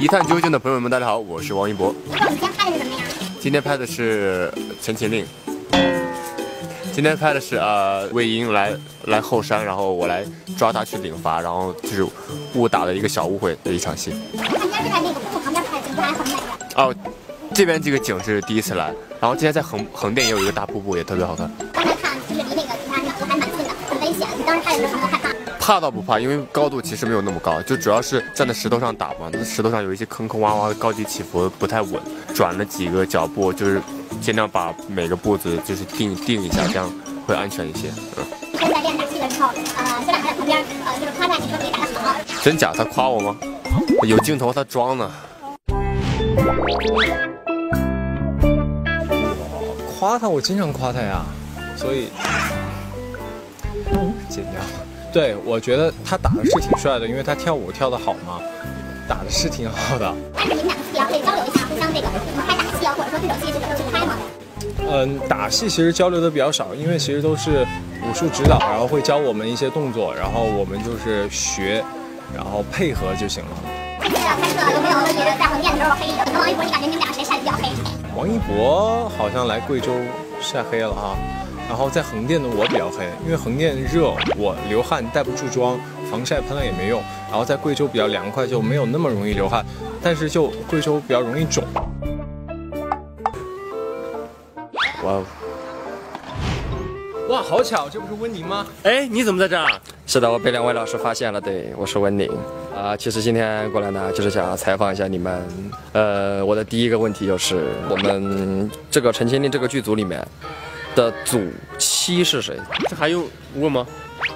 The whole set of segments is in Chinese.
一探究竟的朋友们，大家好，我是王一博。 你今天拍的是什么呀？ 今天拍的是《陈情令》。今天拍的是魏婴来后山，然后我来抓他去领罚，然后就是误打了一个小误会的一场戏。 他应该是在那个瀑布旁边拍的，景色还很美的。 哦，这边这个景是第一次来，然后今天在横店也有一个大瀑布，也特别好看。 刚才看就是离那个其他人还蛮近的，很危险。你当时拍的时候有没有害怕？ 怕倒不怕，因为高度其实没有那么高，就主要是站在石头上打嘛，那石头上有一些坑坑洼洼的，高低起伏不太稳，转了几个脚步，就是尽量把每个步子就是定一下，这样会安全一些。 在练打戏的时候，学长还在旁边，就是夸赞你说自己打得好。 真假？他夸我吗？有镜头他装呢。 夸他，我经常夸他呀，所以剪掉。对，我觉得他打的是挺帅的，因为他跳舞跳得好嘛，打的是挺好的。 但是你们两个也可以交流一下，互相这个你们拍打戏啊，或者说对手戏什么时候去拍吗？ 打戏其实交流的比较少，因为其实都是武术指导，然后会教我们一些动作，然后我们就是学，然后配合就行了。 这次拍摄有没有也是在横店的时候黑的？王一博，你感觉你们俩谁晒得比较黑？ 王一博好像来贵州晒黑了哈。然后在横店的我比较黑，因为横店热，我流汗带不住妆，防晒喷了也没用。然后在贵州比较凉快，就没有那么容易流汗，但是就贵州比较容易肿。哇，好巧，这不是温宁吗？ 哎，你怎么在这儿？ 是的，我被两位老师发现了，对，我是温宁。其实今天过来呢，就是想采访一下你们。我的第一个问题就是，我们这个《陈情令》这个剧组里面的组7是谁？ 这还用问吗？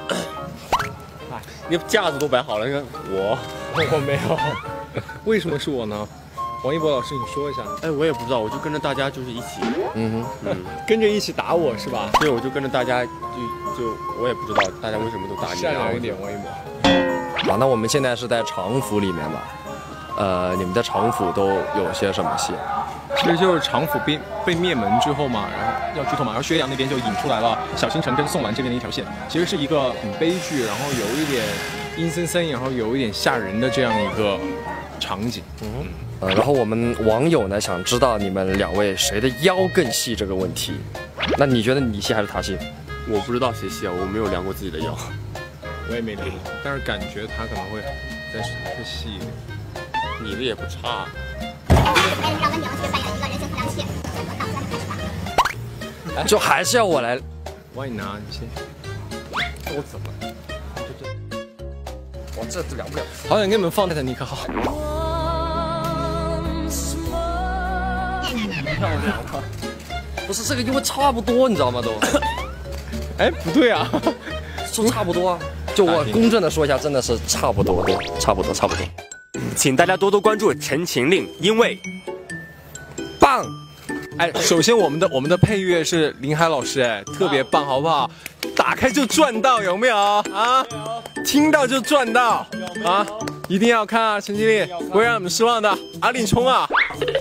你架子都摆好了，你看我没有，为什么是我呢？王一博老师，你说一下。 哎，我也不知道，我就跟着大家就是一起， 跟着一起打我是吧？ 对，我就跟着大家，就我也不知道大家为什么都打你。 善良一点，王一博。 好，那我们现在是在常府里面吧？你们在常府都有些什么戏？ 其实就是常府被灭门之后嘛，然后要剧透嘛，然后薛洋那边就引出来了小星辰跟宋兰这边的一条线，其实是一个很悲剧，然后有一点阴森森，然后有一点吓人的这样一个场景。 然后我们网友呢想知道你们两位谁的腰更细这个问题，那你觉得你细还是他细？ 我不知道谁细啊，我没有量过自己的腰。 我也没量，但是感觉他可能会再细一点。 你的也不差。 拍的让温宁去扮演一个人性衡量器。那我们开始吧。 就还是要我来？ 我你拿，你先。我怎么了？ 我这量不了。 好想给你们放泰坦尼克号。 不是这个，因为差不多，你知道吗？都。 哎，不对啊， 说差不多啊。就我公正的说一下，真的是差不多，对，差不多。 请大家多多关注《陈情令》，因为棒。 哎，首先我们的配乐是林海老师，哎，特别棒，好不好？打开就赚到，有没有啊？听到就赚到啊！一定要看啊，《陈情令》不会让你们失望的。阿里冲啊！